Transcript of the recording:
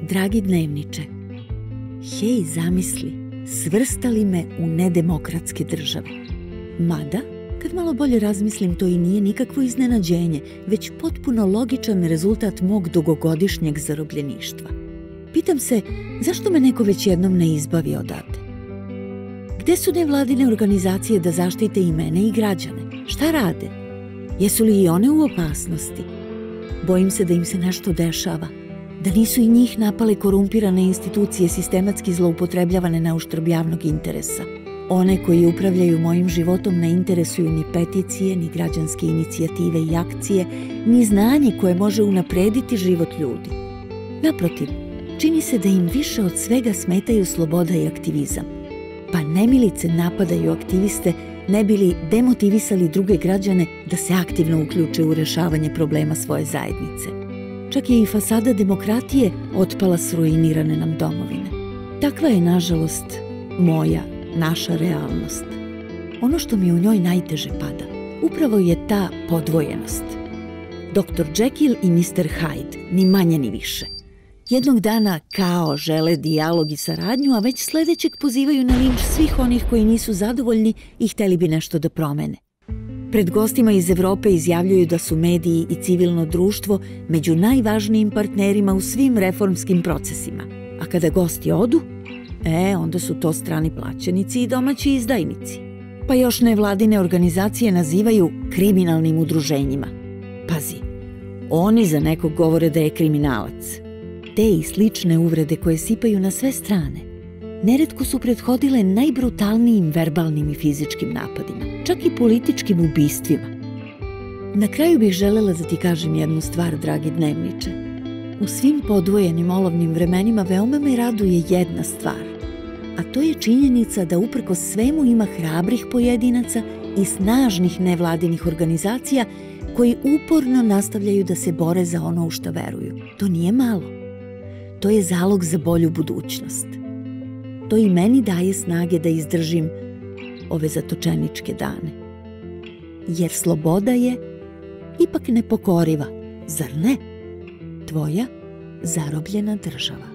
Dragi dnevniče, hej, zamisli, svrstali me u nedemokratske države. Mada, kad malo bolje razmislim, to i nije nikakvo iznenađenje, već potpuno logičan rezultat mog dugogodišnjeg zarobljeništva. Pitam se, zašto me neko već jednom ne izbavi odavde? Gde su nevladine organizacije da zaštite i mene i građane? Šta rade? Jesu li i one u opasnosti? Bojim se da im se nešto dešava, da nisu i njih napale korumpirane institucije sistematski zloupotrebljavane na uštrb javnog interesa. One koji upravljaju mojim životom ne interesuju ni peticije, ni građanske inicijative i akcije, ni znanje koje može unaprediti život ljudi. Naprotiv, čini se da im više od svega smetaju sloboda i aktivizam. Pa nemilice napadaju aktiviste ne bi li demotivisali druge građane da se aktivno uključe u rešavanje problema svoje zajednice. Čak je i fasada demokratije otpala s ruinirane nam domovine. Takva je, nažalost, naša realnost. Ono što mi u njoj najteže pada, upravo je ta podvojenost. Dr. Jekyll i Mr. Hyde, ni manje ni više. Jednog dana kao žele dijalog i saradnju, a već sledećeg pozivaju na linč svih onih koji nisu zadovoljni i hteli bi nešto da promene. Pred gostima iz Evrope izjavljuju da su mediji i civilno društvo među najvažnijim partnerima u svim reformskim procesima. A kada gosti odu, onda su to strani plaćenici i domaći izdajnici. Pa još nevladine organizacije nazivaju kriminalnim udruženjima. Pazi, oni za nekog govore da je kriminalac. Te i slične uvrede koje sipaju na sve strane neretko su prethodile najbrutalnijim verbalnim i fizičkim napadima, čak i političkim ubistvima. Na kraju bih želela da ti kažem jednu stvar, dragi dnevniče. U svim podvojenim olovnim vremenima veoma me raduje jedna stvar, a to je činjenica da uprkos svemu ima hrabrih pojedinaca i snažnih nevladinih organizacija koji uporno nastavljaju da se bore za ono u što veruju. To nije malo. To je zalog za bolju budućnost. To i meni daje snage da izdržim ove zatočeničke dane. Jer sloboda je ipak nepokoriva, zar ne? Tvoja zarobljena država.